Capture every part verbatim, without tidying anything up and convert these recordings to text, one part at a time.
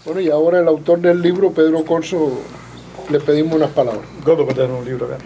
Bueno, y ahora el autor del libro, Pedro Corso, le pedimos unas palabras. Gordo para tener un libro acá.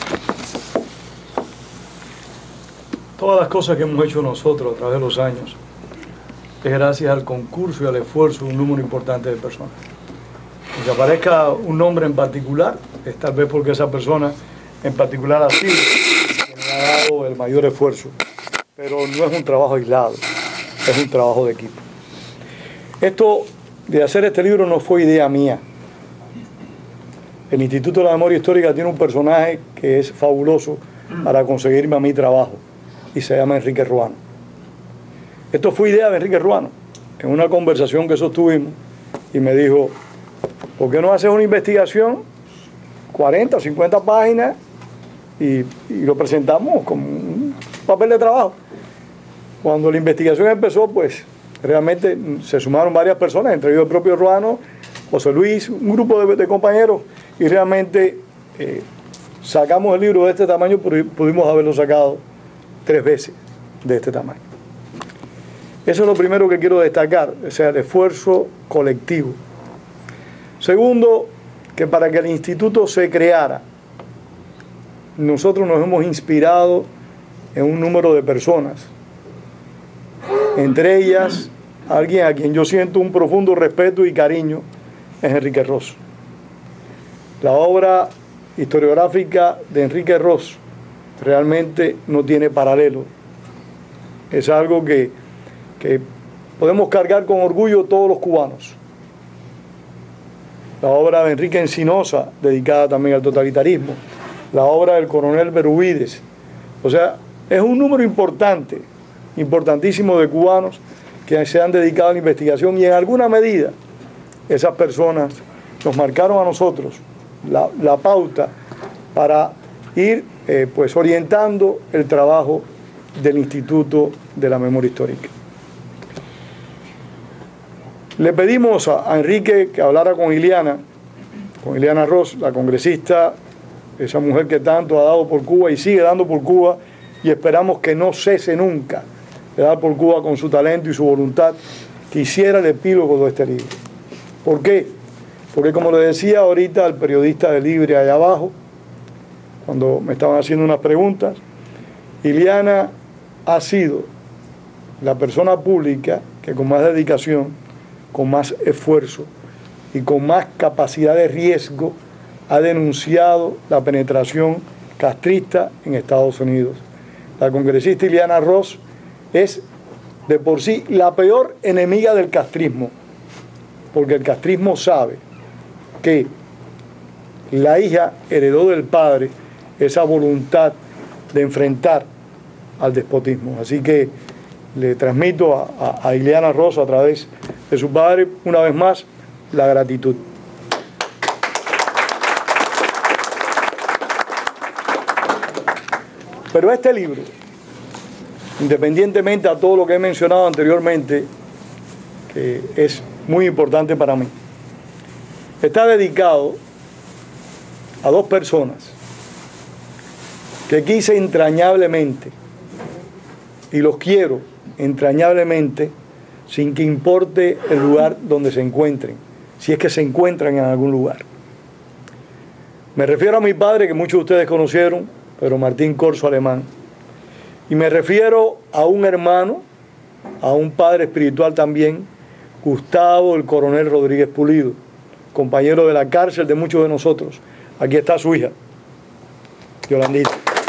Todas las cosas que hemos hecho nosotros a través de los años es gracias al concurso y al esfuerzo de un número importante de personas. Que aparezca un nombre en particular, es tal vez porque esa persona en particular ha sido quien ha dado el mayor esfuerzo. Pero no es un trabajo aislado, es un trabajo de equipo. Esto de hacer este libro no fue idea mía. El Instituto de la Memoria Histórica tiene un personaje que es fabuloso para conseguirme a mi trabajo y se llama Enrique Ruano. Esto fue idea de Enrique Ruano en una conversación que sostuvimos y me dijo, ¿por qué no haces una investigación, cuarenta, cincuenta páginas y, y lo presentamos como un papel de trabajo? Cuando la investigación empezó, pues realmente se sumaron varias personas, entre ellos el propio Ruano, José Luis, un grupo de, de compañeros, y realmente eh, sacamos el libro de este tamaño, pero pudimos haberlo sacado tres veces de este tamaño. Eso es lo primero que quiero destacar, o sea, el esfuerzo colectivo. Segundo, que para que el instituto se creara, nosotros nos hemos inspirado en un número de personas, entre ellas alguien a quien yo siento un profundo respeto y cariño, es Enrique Ros. La obra historiográfica de Enrique Ros realmente no tiene paralelo. Es algo que, que podemos cargar con orgullo todos los cubanos. La obra de Enrique Encinosa, dedicada también al totalitarismo, la obra del coronel Berubides. O sea, es un número importante, importantísimo de cubanos que se han dedicado a la investigación y en alguna medida esas personas nos marcaron a nosotros la, la pauta para ir eh, pues orientando el trabajo del Instituto de la Memoria Histórica. Le pedimos a, a Enrique que hablara con Ileana, con Ileana Ros, la congresista, esa mujer que tanto ha dado por Cuba y sigue dando por Cuba, y esperamos que no cese nunca de dar por Cuba con su talento y su voluntad, que hiciera el epílogo de este libro. ¿Por qué? Porque como le decía ahorita al periodista de Libre allá abajo, cuando me estaban haciendo unas preguntas, Ileana ha sido la persona pública que con más dedicación, con más esfuerzo y con más capacidad de riesgo ha denunciado la penetración castrista en Estados Unidos. La congresista Ileana Ros es de por sí la peor enemiga del castrismo, porque el castrismo sabe que la hija heredó del padre esa voluntad de enfrentar al despotismo. Así que le transmito a, a, a Ileana Ros a través de su padre, una vez más, la gratitud. Pero este libro, independientemente a todo lo que he mencionado anteriormente, que es muy importante para mí, está dedicado a dos personas que quise entrañablemente y los quiero entrañablemente sin que importe el lugar donde se encuentren, si es que se encuentran en algún lugar. Me refiero a mi padre, que muchos de ustedes conocieron, Pedro Martín Corso Alemán, y me refiero a un hermano, a un padre espiritual también, Gustavo el Coronel Rodríguez Pulido, compañero de la cárcel de muchos de nosotros. Aquí está su hija, Yolandita.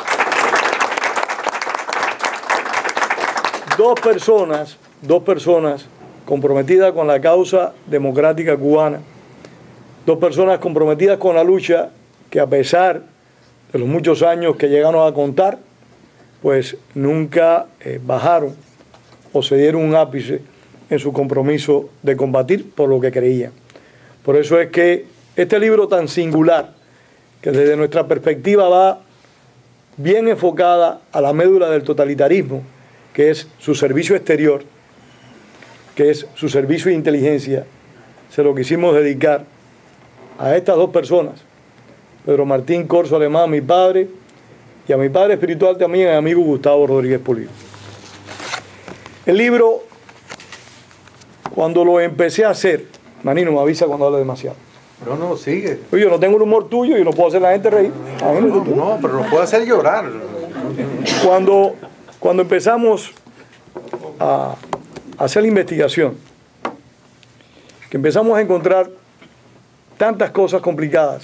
Dos personas, dos personas comprometidas con la causa democrática cubana, dos personas comprometidas con la lucha que a pesar de los muchos años que llegaron a contar, pues nunca eh, bajaron o se dieron un ápice en su compromiso de combatir por lo que creían. Por eso es que este libro tan singular, que desde nuestra perspectiva va bien enfocada a la médula del totalitarismo, que es su servicio exterior, que es su servicio de inteligencia, se lo quisimos dedicar a estas dos personas, Pedro Martín Corso Alemán, mi padre, y a mi padre espiritual también, el amigo Gustavo Rodríguez Pulido. El libro, cuando lo empecé a hacer, Manino me avisa cuando hable demasiado. No, no, sigue. Oye, yo no tengo el humor tuyo y no puedo hacer a la gente reír. No, no, no, pero lo puedo hacer llorar. Cuando, cuando empezamos a hacer la investigación, que empezamos a encontrar tantas cosas complicadas,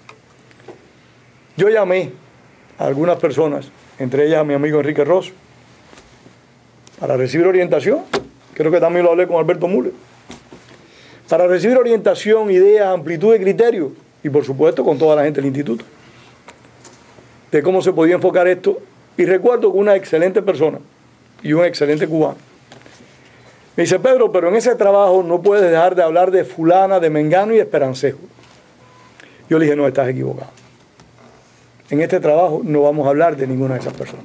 yo llamé a algunas personas, entre ellas a mi amigo Enrique Ross, para recibir orientación. Creo que también lo hablé con Alberto Müller. Para recibir orientación, ideas, amplitud de criterio y por supuesto con toda la gente del instituto, de cómo se podía enfocar esto. Y recuerdo que una excelente persona y un excelente cubano me dice: Pedro, pero en ese trabajo no puedes dejar de hablar de fulana, de mengano y esperancejo. Yo le dije: no, estás equivocado. En este trabajo no vamos a hablar de ninguna de esas personas.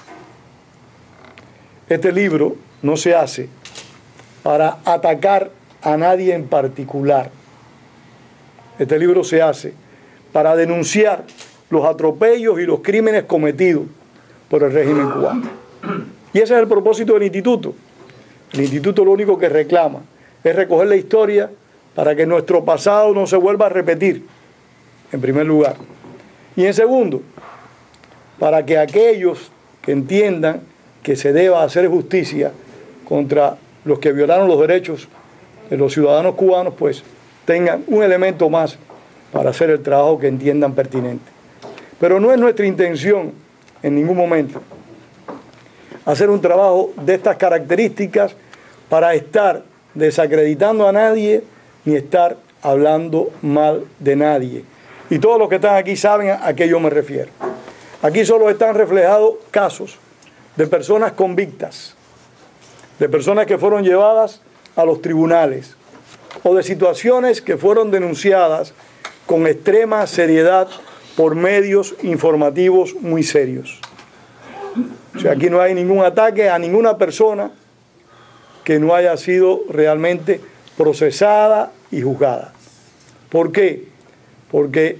Este libro no se hace para atacar a nadie en particular. Este libro se hace para denunciar los atropellos y los crímenes cometidos por el régimen cubano. Y ese es el propósito del instituto. El instituto lo único que reclama es recoger la historia para que nuestro pasado no se vuelva a repetir, en primer lugar. Y en segundo, para que aquellos que entiendan que se deba hacer justicia contra los que violaron los derechos de los ciudadanos cubanos, pues tengan un elemento más para hacer el trabajo que entiendan pertinente. Pero no es nuestra intención en ningún momento hacer un trabajo de estas características para estar desacreditando a nadie ni estar hablando mal de nadie. Y todos los que están aquí saben a qué yo me refiero. Aquí solo están reflejados casos de personas convictas, de personas que fueron llevadas a los tribunales o de situaciones que fueron denunciadas con extrema seriedad por medios informativos muy serios. O sea, aquí no hay ningún ataque a ninguna persona que no haya sido realmente procesada y juzgada. ¿Por qué? Porque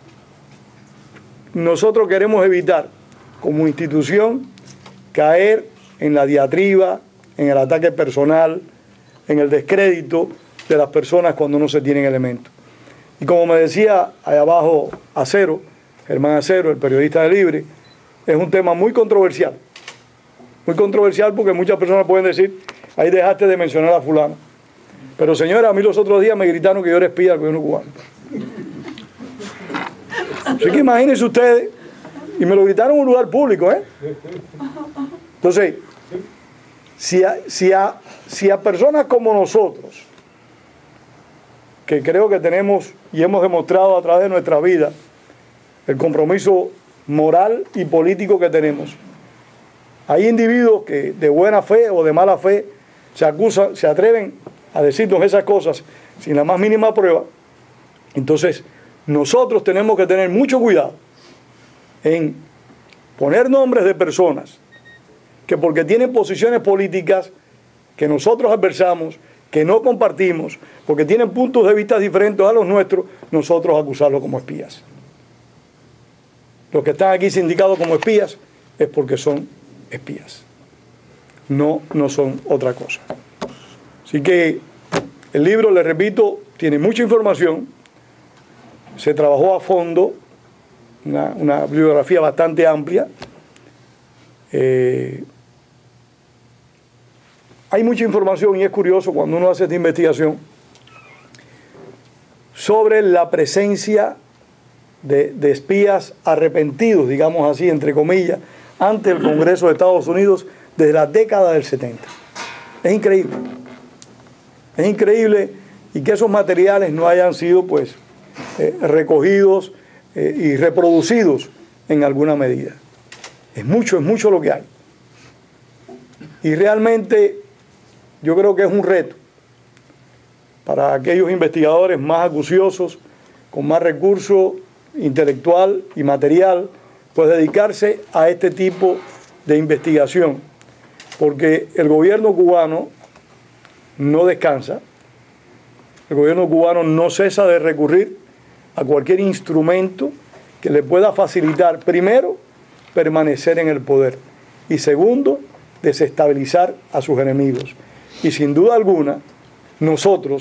nosotros queremos evitar, como institución, caer en la diatriba, en el ataque personal, en el descrédito de las personas cuando no se tienen elementos. Y como me decía allá abajo Acero, Germán Acero, el periodista de Libre, es un tema muy controversial. Muy controversial porque muchas personas pueden decir: ahí dejaste de mencionar a fulano. Pero señora, a mí los otros días me gritaron que yo era espía del gobierno cubano. Así que imagínense ustedes, y me lo gritaron en un lugar público, ¿eh? Entonces, si a, si a, si a personas como nosotros, que creo que tenemos y hemos demostrado a través de nuestra vida el compromiso moral y político que tenemos, hay individuos que de buena fe o de mala fe se acusan, se atreven a decirnos esas cosas sin la más mínima prueba, entonces nosotros tenemos que tener mucho cuidado en poner nombres de personas que porque tienen posiciones políticas que nosotros adversamos, que no compartimos, porque tienen puntos de vista diferentes a los nuestros, nosotros acusarlos como espías. Los que están aquí sindicados como espías es porque son espías. No, no son otra cosa. Así que el libro, le repito, tiene mucha información. Se trabajó a fondo, una, una bibliografía bastante amplia. Eh, hay mucha información y es curioso cuando uno hace esta investigación sobre la presencia de, de espías arrepentidos, digamos así, entre comillas, ante el Congreso de Estados Unidos desde la década del setenta. Es increíble. Es increíble y que esos materiales no hayan sido pues eh, recogidos eh, y reproducidos en alguna medida. Es mucho, es mucho lo que hay. Y realmente yo creo que es un reto para aquellos investigadores más acuciosos, con más recursos intelectual y material, pues dedicarse a este tipo de investigación, porque el gobierno cubano no descansa, el gobierno cubano no cesa de recurrir a cualquier instrumento que le pueda facilitar, primero, permanecer en el poder y segundo, desestabilizar a sus enemigos. Y sin duda alguna, nosotros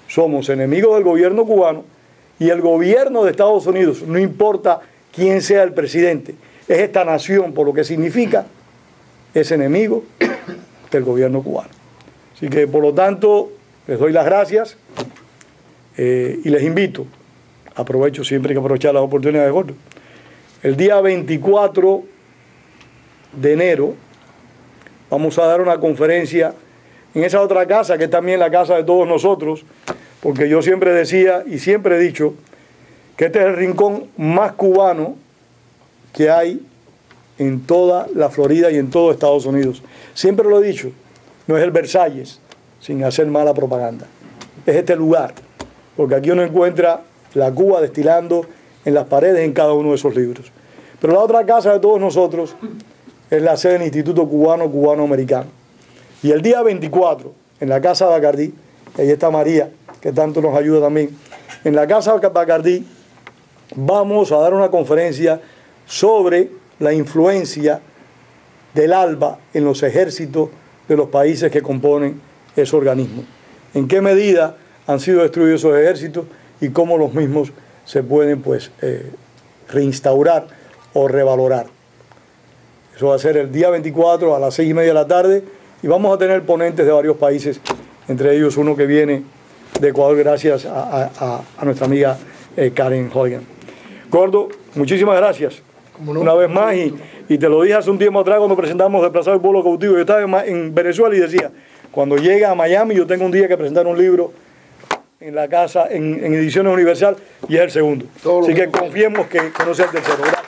somos enemigos del gobierno cubano y el gobierno de Estados Unidos, no importa quién sea el presidente, es esta nación, por lo que significa, es enemigo del gobierno cubano. Así que, por lo tanto, les doy las gracias eh, y les invito, aprovecho siempre hay que aprovechar las oportunidades, gordo. El día veinticuatro de enero vamos a dar una conferencia en esa otra casa, que es también la casa de todos nosotros, porque yo siempre decía y siempre he dicho que este es el rincón más cubano que hay en toda la Florida y en todo Estados Unidos. Siempre lo he dicho, no es el Versalles, sin hacer mala propaganda. Es este lugar, porque aquí uno encuentra la Cuba destilando en las paredes en cada uno de esos libros. Pero la otra casa de todos nosotros es la sede del Instituto Cubano Cubano-Americano. Y el día veinticuatro, en la Casa Bacardí, ahí está María, que tanto nos ayuda también, en la Casa Bacardí vamos a dar una conferencia sobre la influencia del ALBA en los ejércitos de los países que componen ese organismo. En qué medida han sido destruidos esos ejércitos y cómo los mismos se pueden pues eh, reinstaurar o revalorar. Eso va a ser el día veinticuatro a las seis y media de la tarde y vamos a tener ponentes de varios países, entre ellos uno que viene de Ecuador gracias a, a, a nuestra amiga eh, Karen Hogan. Gordo, muchísimas gracias. No? Una vez más, y, y te lo dije hace un tiempo atrás cuando presentamos Desplazado el Pueblo Cautivo. Yo estaba en, en Venezuela y decía, cuando llegue a Miami yo tengo un día que presentar un libro en la casa, en, en Ediciones Universal, y es el segundo. Todo Así que confiemos que, que no sea el tercero. Gracias.